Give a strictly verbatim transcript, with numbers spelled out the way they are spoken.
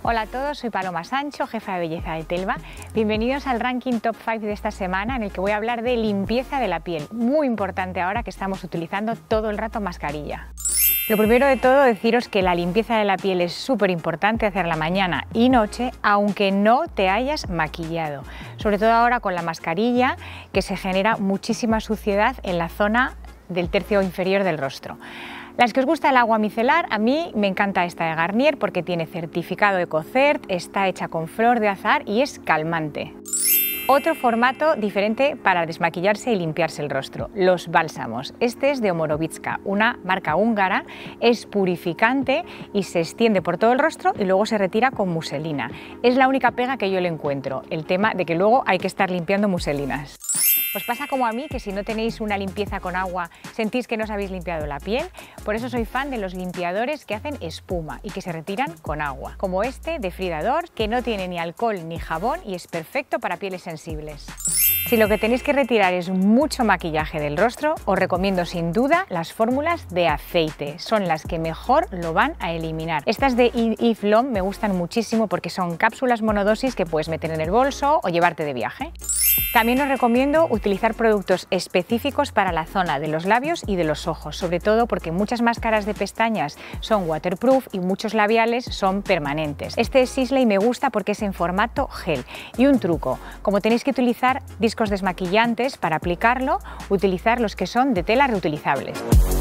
Hola a todos, soy Paloma Sancho, jefa de belleza de Telva. Bienvenidos al ranking top cinco de esta semana en el que voy a hablar de limpieza de la piel. Muy importante ahora que estamos utilizando todo el rato mascarilla. Lo primero de todo, deciros que la limpieza de la piel es súper importante hacerla mañana y noche, aunque no te hayas maquillado. Sobre todo ahora con la mascarilla, que se genera muchísima suciedad en la zona del tercio inferior del rostro. Las que os gusta el agua micelar, a mí me encanta esta de Garnier porque tiene certificado EcoCert, está hecha con flor de azahar y es calmante. Otro formato diferente para desmaquillarse y limpiarse el rostro, los bálsamos. Este es de Omorovicka, una marca húngara, es purificante y se extiende por todo el rostro y luego se retira con muselina. Es la única pega que yo le encuentro, el tema de que luego hay que estar limpiando muselinas. ¿Os pasa como a mí, que si no tenéis una limpieza con agua sentís que no os habéis limpiado la piel? Por eso soy fan de los limpiadores que hacen espuma y que se retiran con agua, como este de Frida Dor, que no tiene ni alcohol ni jabón y es perfecto para pieles sensibles. Si lo que tenéis que retirar es mucho maquillaje del rostro, os recomiendo sin duda las fórmulas de aceite. Son las que mejor lo van a eliminar. Estas de Eve Lom me gustan muchísimo porque son cápsulas monodosis que puedes meter en el bolso o llevarte de viaje. También os recomiendo utilizar productos específicos para la zona de los labios y de los ojos, sobre todo porque muchas máscaras de pestañas son waterproof y muchos labiales son permanentes. Este de Sisley me gusta porque es en formato gel. Y un truco, como tenéis que utilizar discos desmaquillantes para aplicarlo, utilizar los que son de tela reutilizables.